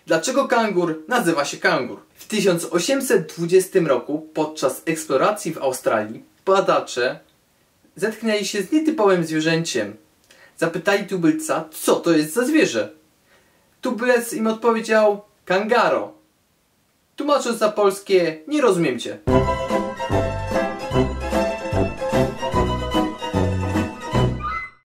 Dlaczego kangur nazywa się kangur? W 1820 roku podczas eksploracji w Australii badacze zetknęli się z nietypowym zwierzęciem. Zapytali tubylca, co to jest za zwierzę. Tubylec im odpowiedział: kangaro. Tłumacząc na polskie: nie rozumiem cię.